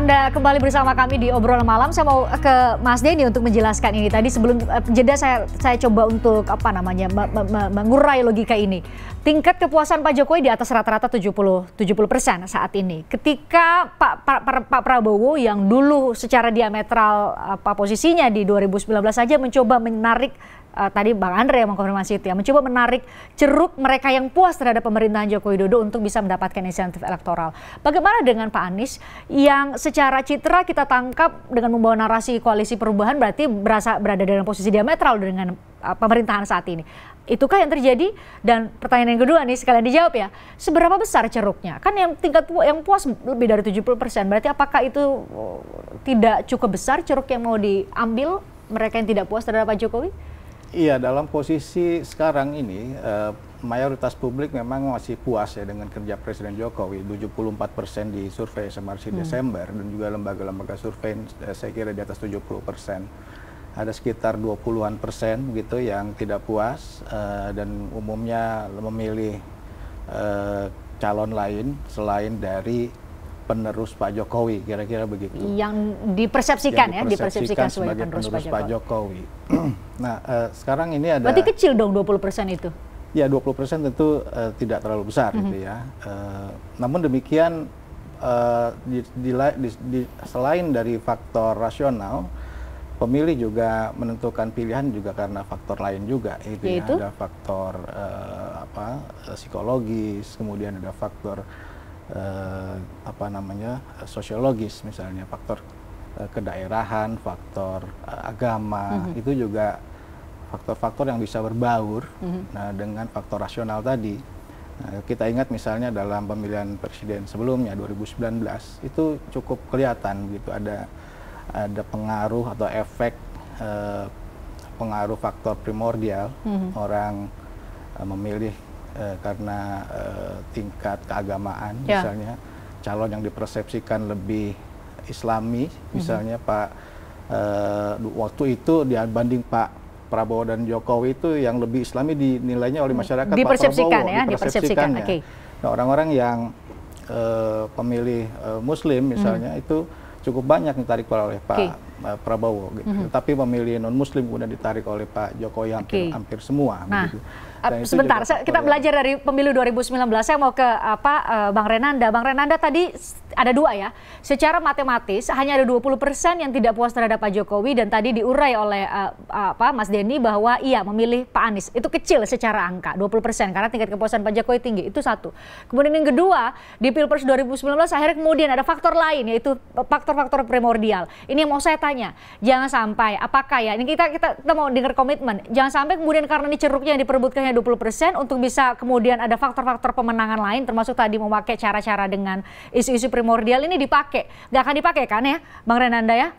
Anda kembali bersama kami di obrolan malam. Saya mau ke Mas Denny untuk menjelaskan ini. Tadi sebelum jeda saya coba untuk mengurai logika ini. Tingkat kepuasan Pak Jokowi di atas rata-rata 70% saat ini. Ketika Pak Prabowo yang dulu secara diametral posisinya di 2019 saja mencoba menarik, tadi Bang Andre yang mengkonfirmasi itu ya, mencoba menarik ceruk mereka yang puas terhadap pemerintahan Joko Widodo untuk bisa mendapatkan insentif elektoral. Bagaimana dengan Pak Anies yang secara citra kita tangkap dengan membawa narasi koalisi perubahan berarti berada dalam posisi diametral dengan pemerintahan saat ini. Itukah yang terjadi? Dan pertanyaan yang kedua nih sekalian dijawab ya, seberapa besar ceruknya? Kan yang tingkat yang puas lebih dari 70%, berarti apakah itu tidak cukup besar ceruk yang mau diambil mereka yang tidak puas terhadap Pak Jokowi? Iya, dalam posisi sekarang ini mayoritas publik memang masih puas ya dengan kerja Presiden Jokowi. 74% di survei SMRC Desember dan juga lembaga-lembaga survei saya kira di atas 70%. Ada sekitar 20-an persen begitu yang tidak puas dan umumnya memilih calon lain selain dari penerus Pak Jokowi, kira-kira begitu. Yang dipersepsikan dipersepsikan sebagai penerus Pak Jokowi. Nah, sekarang ini ada... Berarti kecil dong 20% itu? Ya, 20% tentu tidak terlalu besar gitu ya. Namun demikian, selain dari faktor rasional, pemilih juga menentukan pilihan juga karena faktor lain juga. Itu ya, ada faktor psikologis, kemudian ada faktor sosiologis, misalnya faktor kedaerahan, faktor agama, itu juga faktor-faktor yang bisa berbaur dengan faktor rasional tadi. Nah, kita ingat misalnya dalam pemilihan presiden sebelumnya 2019 itu cukup kelihatan gitu, ada pengaruh atau efek pengaruh faktor primordial, orang memilih karena tingkat keagamaan, misalnya calon yang dipersepsikan lebih Islami, misalnya waktu itu dibanding Pak Prabowo dan Jokowi itu yang lebih Islami dinilainya oleh masyarakat dipersepsikan, Pak Prabowo, dipersepsikan. Okay. Nah, orang-orang yang pemilih Muslim misalnya itu cukup banyak ditarik oleh Pak Prabowo, gitu. Tapi pemilih non Muslim kemudian ditarik oleh Pak Jokowi hampir semua. Nah, begitu. Sebentar, kita belajar dari pemilu 2019. Saya mau ke Bang Renanda. Bang Renanda tadi ada dua ya. Secara matematis hanya ada 20% yang tidak puas terhadap Pak Jokowi dan tadi diurai oleh Mas Denny bahwa ia memilih Pak Anies. Itu kecil secara angka, 20% karena tingkat kepuasan Pak Jokowi tinggi. Itu satu. Kemudian yang kedua, di Pilpres 2019 akhirnya kemudian ada faktor lain yaitu faktor-faktor primordial. Ini yang mau saya tanya. Jangan sampai apakah ya, ini kita mau dengar komitmen. Jangan sampai kemudian karena ini ceruknya yang diperebutkannya 20% untuk bisa kemudian ada faktor-faktor pemenangan lain termasuk tadi memakai cara-cara dengan isu-isu primordial ini dipakai. Nggak akan dipakai kan ya Bang Renanda ya?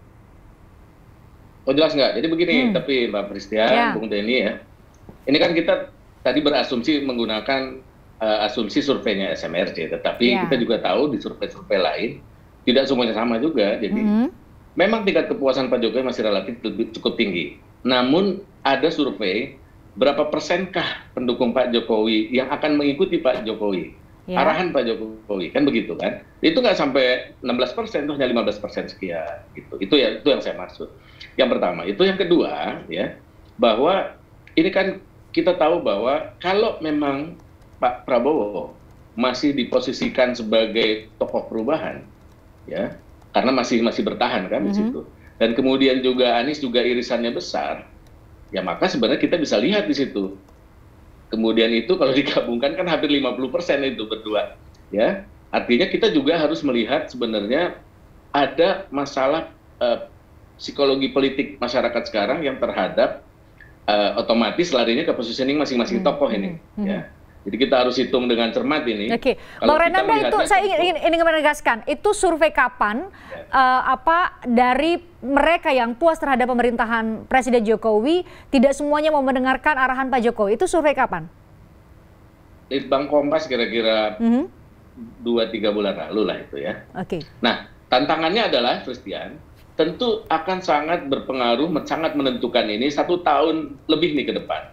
Oh jelas nggak. Jadi begini, tapi Mbak Pristian, Bung Denny ya. Ini kan kita tadi berasumsi menggunakan asumsi surveinya SMRC, tetapi kita juga tahu di survei-survei lain tidak semuanya sama juga. Jadi memang tingkat kepuasan Pak Jokowi masih relatif cukup tinggi. Namun ada survei berapa persenkah pendukung Pak Jokowi yang akan mengikuti Pak Jokowi, arahan Pak Jokowi, kan begitu kan? Itu nggak sampai 16%, itu hanya 15% sekian. Gitu. Itu yang saya maksud. Yang pertama. Itu yang kedua, ya, bahwa ini kan kita tahu bahwa kalau memang Pak Prabowo masih diposisikan sebagai tokoh perubahan, ya, karena masih bertahan kan di situ. Dan kemudian juga Anies juga irisannya besar. Ya maka sebenarnya kita bisa lihat di situ. Kemudian itu kalau digabungkan kan hampir 50% itu berdua. Ya, artinya kita juga harus melihat sebenarnya ada masalah psikologi politik masyarakat sekarang yang terhadap otomatis larinya ke positioning masing-masing tokoh ini. Ya. Jadi kita harus hitung dengan cermat ini. Oke, Bang Renanda itu saya ingin menegaskan, itu survei kapan dari mereka yang puas terhadap pemerintahan Presiden Jokowi tidak semuanya mau mendengarkan arahan Pak Jokowi, itu survei kapan? Litbang Kompas kira-kira 2-3 bulan lalu lah itu ya. Oke. Nah tantangannya adalah Christian, tentu akan sangat berpengaruh, sangat menentukan ini 1 tahun lebih nih ke depan.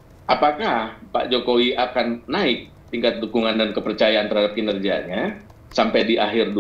Apakah Pak Jokowi akan naik tingkat dukungan dan kepercayaan terhadap kinerjanya sampai di akhir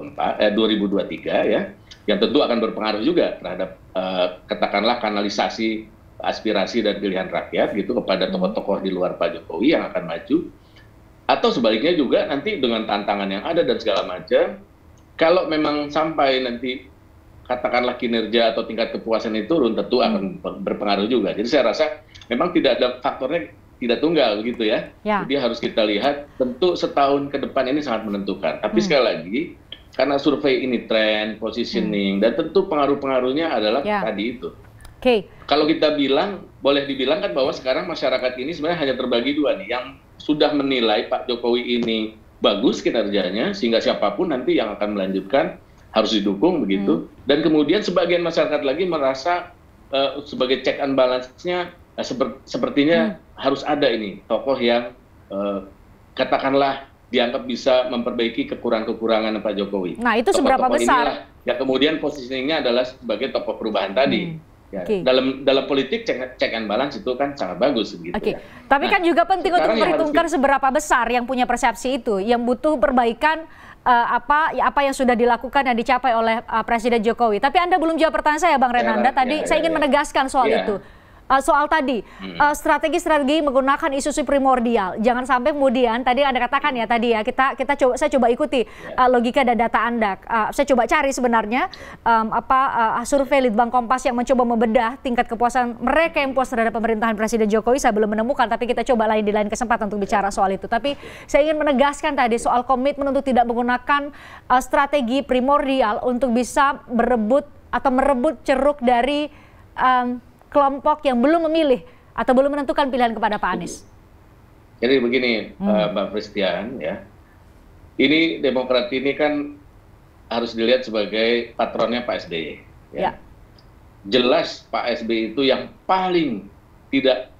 2023 ya, yang tentu akan berpengaruh juga terhadap katakanlah kanalisasi aspirasi dan pilihan rakyat gitu kepada tokoh-tokoh di luar Pak Jokowi yang akan maju, atau sebaliknya juga nanti dengan tantangan yang ada dan segala macam, kalau memang sampai nanti katakanlah kinerja atau tingkat kepuasan itu turun, tentu akan berpengaruh juga. Jadi saya rasa memang tidak ada faktornya tidak tunggal begitu ya. Jadi harus kita lihat, tentu setahun ke depan ini sangat menentukan. Tapi sekali lagi, karena survei ini tren, positioning, dan tentu pengaruh-pengaruhnya adalah tadi itu. Kalau kita bilang, boleh dibilang kan bahwa sekarang masyarakat ini sebenarnya hanya terbagi dua nih, yang sudah menilai Pak Jokowi ini bagus kinerjanya, sehingga siapapun nanti yang akan melanjutkan harus didukung begitu. Dan kemudian sebagian masyarakat lagi merasa sebagai check and balance-nya sepertinya harus ada ini tokoh yang katakanlah dianggap bisa memperbaiki kekurangan-kekurangan Pak Jokowi. Nah, itu seberapa besar? Ya kemudian positioningnya adalah sebagai tokoh perubahan tadi. Ya, dalam politik check and balance itu kan sangat bagus gitu. Tapi kan juga penting untuk memperhitungkan seberapa besar yang punya persepsi itu, yang butuh perbaikan apa yang sudah dilakukan dan dicapai oleh Presiden Jokowi. Tapi Anda belum jawab pertanyaan saya, Bang Renanda. Tadi saya ingin menegaskan soal itu. Soal tadi strategi-strategi menggunakan isu-isu primordial, jangan sampai kemudian tadi Anda katakan ya tadi ya saya coba ikuti logika dan data Anda. Saya coba cari sebenarnya survei Litbang Kompas yang mencoba membedah tingkat kepuasan mereka yang puas terhadap pemerintahan Presiden Jokowi. Saya belum menemukan, tapi kita coba di lain kesempatan untuk bicara soal itu. Tapi saya ingin menegaskan tadi soal komitmen untuk tidak menggunakan strategi primordial untuk bisa merebut ceruk dari kelompok yang belum memilih atau belum menentukan pilihan kepada Pak Anies. Jadi begini, Mbak Christian, ya, ini Demokrat ini kan harus dilihat sebagai patronnya Pak SBY. Ya. Jelas Pak SBY itu yang paling tidak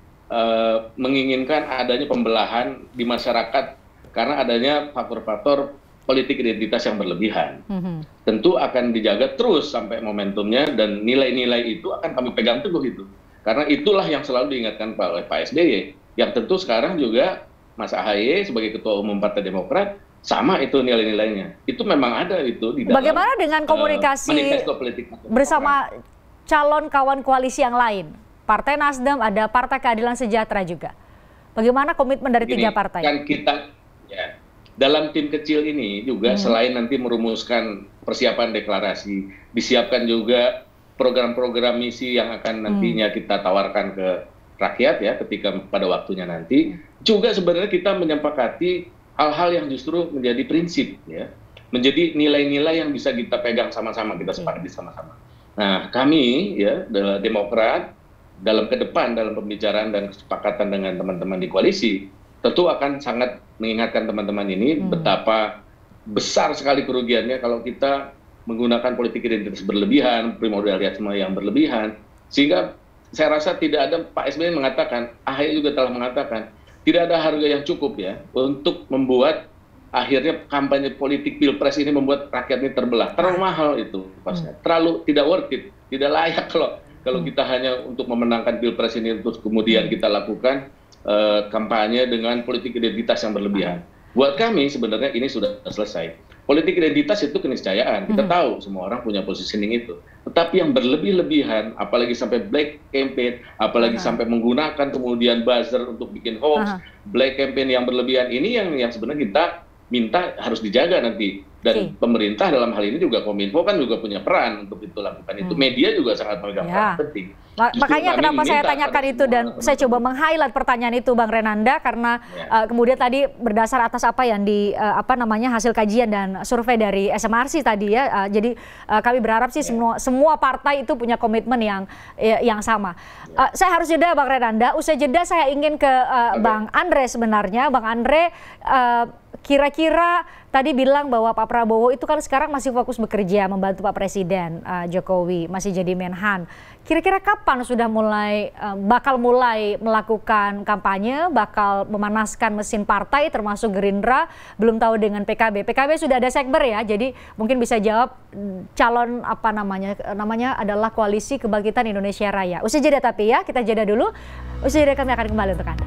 menginginkan adanya pembelahan di masyarakat karena adanya faktor-faktor politik identitas yang berlebihan. Tentu akan dijaga terus sampai momentumnya, dan nilai-nilai itu akan kami pegang teguh itu. Karena itulah yang selalu diingatkan oleh Pak SBY. Yang tentu sekarang juga Mas AHY sebagai Ketua Umum Partai Demokrat, sama itu nilai-nilainya. Itu memang ada itu di dalam bagaimana dengan komunikasi manifesto politik bersama calon kawan koalisi yang lain? Partai Nasdem, ada Partai Keadilan Sejahtera juga. Bagaimana komitmen dari tiga partai? Kan kita, ya, dalam tim kecil ini juga selain nanti merumuskan persiapan deklarasi, disiapkan juga program-program misi yang akan nantinya kita tawarkan ke rakyat ya ketika pada waktunya nanti. Juga sebenarnya kita menyepakati hal-hal yang justru menjadi prinsip ya, menjadi nilai-nilai yang bisa kita pegang sama-sama, kita sepakati sama-sama. Nah, kami ya Demokrat dalam ke depan dalam pembicaraan dan kesepakatan dengan teman-teman di koalisi tentu akan sangat mengingatkan teman-teman ini betapa besar sekali kerugiannya kalau kita menggunakan politik identitas berlebihan, primordialisme yang berlebihan. Sehingga saya rasa tidak ada, Pak SBY mengatakan, AHY juga telah mengatakan, tidak ada harga yang cukup ya untuk membuat akhirnya kampanye politik Pilpres ini membuat rakyat ini terbelah. Terlalu mahal itu, terlalu tidak worth it, tidak layak kalau kita hanya untuk memenangkan Pilpres ini terus kemudian kita lakukan kampanye dengan politik identitas yang berlebihan. Buat kami sebenarnya ini sudah selesai. Politik identitas itu keniscayaan. Kita tahu semua orang punya positioning itu. Tetapi yang berlebih-lebihan, apalagi sampai black campaign, apalagi sampai menggunakan kemudian buzzer untuk bikin hoax, black campaign yang berlebihan ini yang sebenarnya kita minta harus dijaga nanti. Dan pemerintah dalam hal ini juga Kominfo kan juga punya peran untuk itu lakukan itu. Media juga sangat memegang peran penting. Makanya kenapa saya tanyakan itu dan saya coba meng-highlight pertanyaan itu, Bang Renanda, karena kemudian tadi berdasar atas apa yang di hasil kajian dan survei dari SMRC tadi ya. Jadi kami berharap sih semua partai itu punya komitmen yang sama. Saya harus jeda, Bang Renanda. Usai jeda saya ingin ke Bang Andre sebenarnya. Bang Andre, kira-kira tadi bilang bahwa Pak Prabowo itu kan sekarang masih fokus bekerja membantu Pak Presiden Jokowi, masih jadi Menhan. Kira-kira kapan sudah bakal mulai melakukan kampanye, bakal memanaskan mesin partai termasuk Gerindra, belum tahu dengan PKB. PKB sudah ada sekber ya, jadi mungkin bisa jawab calon namanya adalah Koalisi Kebangkitan Indonesia Raya. Usai jeda tapi ya, kita jeda dulu. Usai jeda kami akan kembali untuk Anda.